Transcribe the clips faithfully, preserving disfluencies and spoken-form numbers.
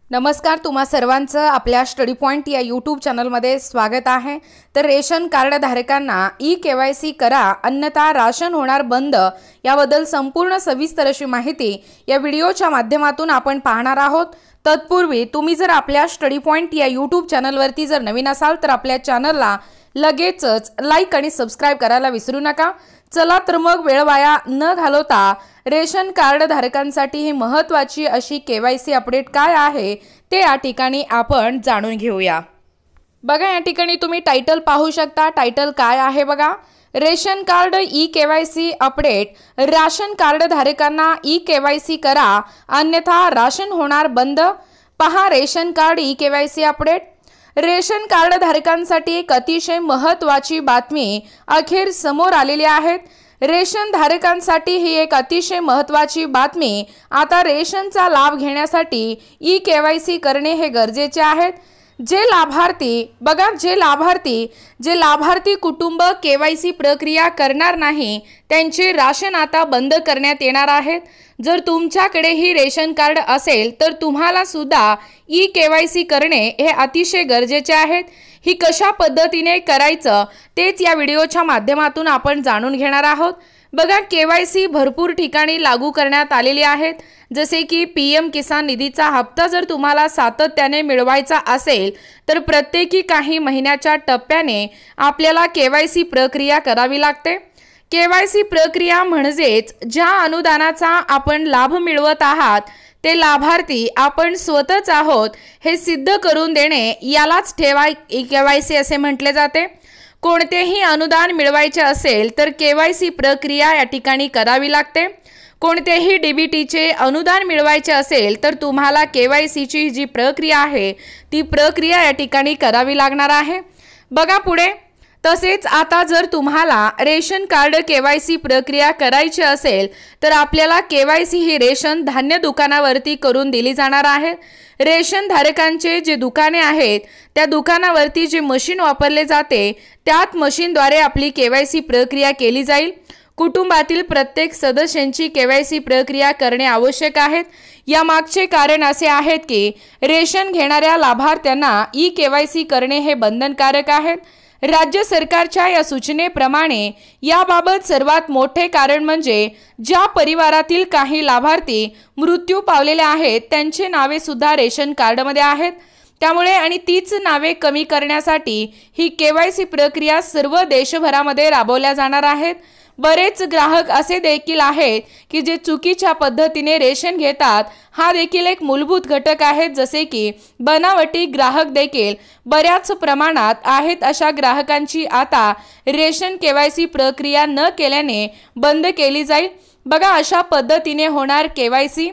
नमस्कार, तुम्हा सर्वांचं आपल्या स्टडी पॉइंट या यूट्यूब चॅनलमध्ये स्वागत आहे। तर रेशन कार्ड धारकांना ई केवायसी करा अन्यथा राशन होणार बंद याबद्दल संपूर्ण सविस्तर अशी माहिती या व्हिडिओच्या माध्यमातून आपण पाहणार आहोत। तत्पूर्वी तुम्ही जर आपल्या स्टडी पॉइंट या यूट्यूब चॅनलवरती जर नवीन असाल तर आपल्या चॅनलला लगेचच लाईक आणि सबस्क्राइब करायला विसरू नका। चला तर मग वेळ वाया न घालवता रेशन कार्ड धारकांसाठी ही महत्त्वाची अशी केवायसी अपडेट काय आहे ते या ठिकाणी आपण जाणून घेऊया। बघा, या ठिकाणी तुम्ही टायटल पाहू शकता। टायटल काय आहे बघा, ration card e KYC update. Ration card धारकांना ई केवायसी करा अन्यथा राशन होणार बंद। पहा ration card e KYC update. Ration card धारकांसाठी एक अतिशय महत्त्वाची बातमी अखेर समोर आलेली आहे। रेशन धारकांसाठी ही एक अतिशय महत्त्वाची बातमी। आता रेशनचा लाभ घेण्यासाठी ई केवायसी करणे हे गरजेचे आहे। जे लाभार्थी बघा जे लाभार्थी जे लाभार्थी कुटुंब केवायसी प्रक्रिया करणार नाही त्यांचे राशन आता बंद करण्यात येणार आहे। जर तुमच्याकडे ही रेशन कार्ड असेल तर तुम्हाला सुद्धा ई केवायसी करणे हे अतिशय गरजेचे आहे। ही कशा पद्धतीने करायचं तेच या व्हिडिओच्या माध्यमातून आपण जाणून घेणार आहोत। बघा, केवायसी भरपूर ठिकाणी लागू करण्यात आलेली आहेत, जसे की पीएम किसान निधीचा हप्ता जर तुम्हाला सातत्याने मिळवायचा असेल तर प्रत्येकी काही महिन्याच्या टप्प्याने आपल्याला केवायसी प्रक्रिया करावी लागते। केवायसी प्रक्रिया म्हणजेच ज्या अनुदानाचा आपण लाभ मिळवत आहात ते लाभार्थी आपण स्वतःच आहोत हे सिद्ध करून देणे यालाच ठेवाय केवायसी असे म्हटले जाते। कोणतेही अनुदान मिळवायचे असेल तर केवायसी प्रक्रिया या ठिकाणी करावी लागते। कोणतेही डीबीटीचे अनुदान मिळवायचे असेल तर तुम्हाला केवायसीची जी प्रक्रिया आहे ती प्रक्रिया या ठिकाणी करावी लागणार आहे। बघा पुढे, तसेच आता जर तुम्हाला रेशन कार्ड केवायसी प्रक्रिया करायची असेल तर आपल्याला केवायसी ही रेशन धान्य दुकानावरती करून दिली जाणार आहे। रेशन धारकांचे जे दुकाने आहेत त्या दुकानावरती जे मशीन वापरले जाते त्यात मशीनद्वारे आपली केवायसी प्रक्रिया केली जाईल। कुटुंबातील प्रत्येक सदस्यांची केवायसी प्रक्रिया करणे आवश्यक आहे। या मागचे कारण असे आहे की रेशन घेणाऱ्या लाभार्थ्यांना ई केवायसी करणे हे बंधनकारक आहे। राज्य सरकारच्या या सूचनेप्रमाणे याबाबत सर्वात मोठे कारण म्हणजे ज्या परिवारातील काही लाभार्थी मृत्यू पावलेले आहेत त्यांचे नावे सुद्धा रेशन कार्डमध्ये आहेत। त्यामुळे आणि तीच नावे कमी करण्यासाठी ही केवायसी प्रक्रिया सर्व देशभरामध्ये राबवल्या जाणार आहेत। बरेच ग्राहक असे देखील आहेत की जे चुकीच्या पद्धतीने रेशन घेतात। हा देखील एक मूलभूत घटक आहे, जसे की बनावटी ग्राहक देखील बऱ्याच प्रमाणात आहेत। अशा ग्राहकांची आता रेशन केवायसी प्रक्रिया न केल्याने बंद केली जाईल। बघा, अशा पद्धतीने होणार केवायसी।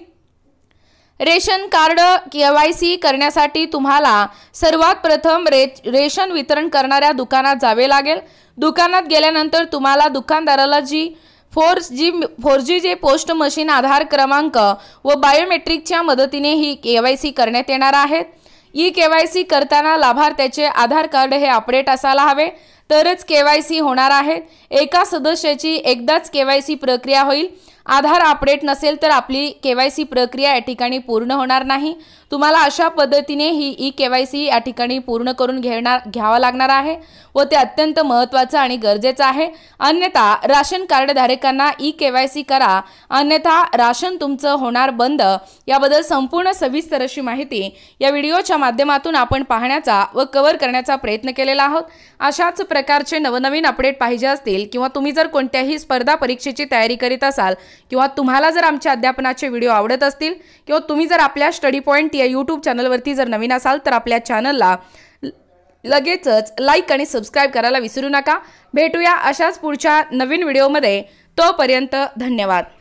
रेशन कार्ड केवायसी करण्यासाठी तुम्हाला सर्वात प्रथम रे रेशन वितरण करणाऱ्या दुकानात जावे लागेल। दुकानात गेल्यानंतर तुम्हाला दुकानदाराला जी फोर जी फोर जी जे पोस्ट मशीन आधार क्रमांक व बायोमेट्रिकच्या मदतीने ही केवायसी करण्यात येणार आहे। ई केवायसी करताना लाभार्थ्याचे आधार कार्ड हे अपडेट असायला हवे तरच केवायसी होणार आहे। एका सदस्याची एकदाच केवायसी प्रक्रिया होईल। आधार अपडेट नसेल तर आपली केवायसी प्रक्रिया या ठिकाणी पूर्ण होणार नाही। तुम्हाला अशा पद्धतीने ही ई केवायसी या ठिकाणी पूर्ण करून घेणार घ्यावा लागणार आहे व ते अत्यंत महत्त्वाचं आणि गरजेचं आहे। अन्यथा राशन कार्ड धारकांना ई केवायसी करा अन्यथा राशन तुमचं होणार बंद याबद्दल संपूर्ण सविस्तर अशी माहिती या व्हिडिओच्या माध्यमातून आपण पाहण्याचा व कव्हर करण्याचा प्रयत्न केलेला आहोत। अशाच प्रकारचे नवनवीन अपडेट पाहिजे असतील किंवा तुम्ही जर कोणत्याही स्पर्धा परीक्षेची तयारी करीत असाल किंवा तुम्हाला जर आमच्या अध्यापनाचे व्हिडिओ आवडत असतील किंवा तुम्ही जर आपल्या स्टडी पॉइंट या यूट्यूब चॅनलवरती जर नवीन असाल तर आपल्या चॅनलला लगेचच लाईक आणि सबस्क्राइब करायला विसरू नका। भेटूया अशाच पुढच्या नवीन व्हिडिओमध्ये, तोपर्यंत धन्यवाद।